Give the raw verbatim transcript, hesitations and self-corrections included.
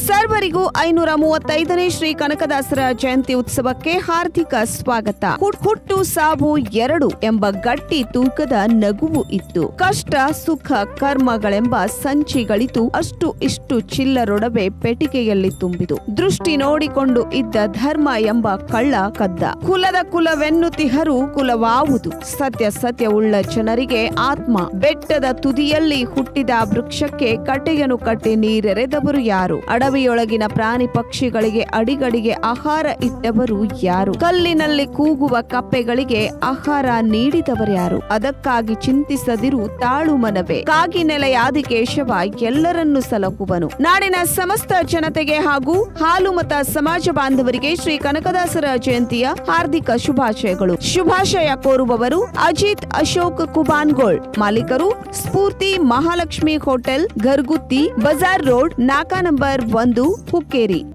ಸರ್ವರಿಗೂ ಐನೂರ ಮೂವತ್ತೈದನೇ ಶ್ರೀ ಕನಕದಾಸರ ಜಯಂತಿ ಉತ್ಸವಕ್ಕೆ ಹಾರ್ದಿಕ ಸ್ವಾಗತ. ಹುಟ್ಟು ಸಾವು ಎರಡು ಎಂಬ ಗಟ್ಟಿ ತೂಕದ ನಗುವು ಇತ್ತು. ಕಷ್ಟ ಸುಖ ಕರ್ಮಗಳೆಂಬ ಸಂಚಿಗಳಿತು. ಅಷ್ಟು ಇಷ್ಟು ಚಿಲ್ಲರೊಡವೆ ಪೆಟ್ಟಿಗೆಯಲ್ಲಿ ತುಂಬಿತು. ದೃಷ್ಟಿ ನೋಡಿಕೊಂಡು ಇದ್ದ ಧರ್ಮ ಎಂಬ ಕಳ್ಳ ಕದ್ದ. ಕುಲದ ಕುಲವೆನ್ನುತಿಹರು ಕುಲವಾವುದು. ಸತ್ಯ ಸತ್ಯವುಳ್ಳ ಜನರಿಗೆ ಆತ್ಮ. ಬೆಟ್ಟದ ತುದಿಯಲ್ಲಿ ಹುಟ್ಟಿದ ವೃಕ್ಷಕ್ಕೆ ಕಟ್ಟೆಯನ್ನು ಕಟ್ಟಿ ನೀರೆರೆದವರು ಯಾರು? ಅಡವಿಯೊಳಗಿನ ಪ್ರಾಣಿ ಪಕ್ಷಿಗಳಿಗೆ ಅಡಿಗಡಿಗೆ ಆಹಾರ ಇಟ್ಟವರು ಯಾರು? ಕಲ್ಲಿನಲ್ಲಿ ಕೂಗುವ ಕಪ್ಪೆಗಳಿಗೆ ಆಹಾರ ನೀಡಿದವರ್ಯಾರು? ಅದಕ್ಕಾಗಿ ಚಿಂತಿಸದಿರು, ತಾಳು ಮನವೇ. ಕಾಗಿ ನೆಲೆಯಾದಿ ಕೇಶವ ಎಲ್ಲರನ್ನೂ ಸಲಹುವನು. ನಾಡಿನ ಸಮಸ್ತ ಜನತೆಗೆ ಹಾಗೂ ಹಾಲುಮತ ಸಮಾಜ ಬಾಂಧವರಿಗೆ ಶ್ರೀ ಕನಕದಾಸರ ಜಯಂತಿಯ ಹಾರ್ದಿಕ ಶುಭಾಶಯಗಳು. ಶುಭಾಶಯ ಕೋರುವವರು ಅಜಿತ್ ಅಶೋಕ್ ಕುಬಾನ್ಗೋಳ್, ಮಾಲೀಕರು ಸ್ಫೂರ್ತಿ ಮಹಾಲಕ್ಷ್ಮಿ ಹೋಟೆಲ್, ಗರ್ಗುತ್ತಿ, ಬಜಾರ್ ರೋಡ್, ನಾಕಾ ನಂಬರ್ ಒಂದು, ಹುಕ್ಕೇರಿ.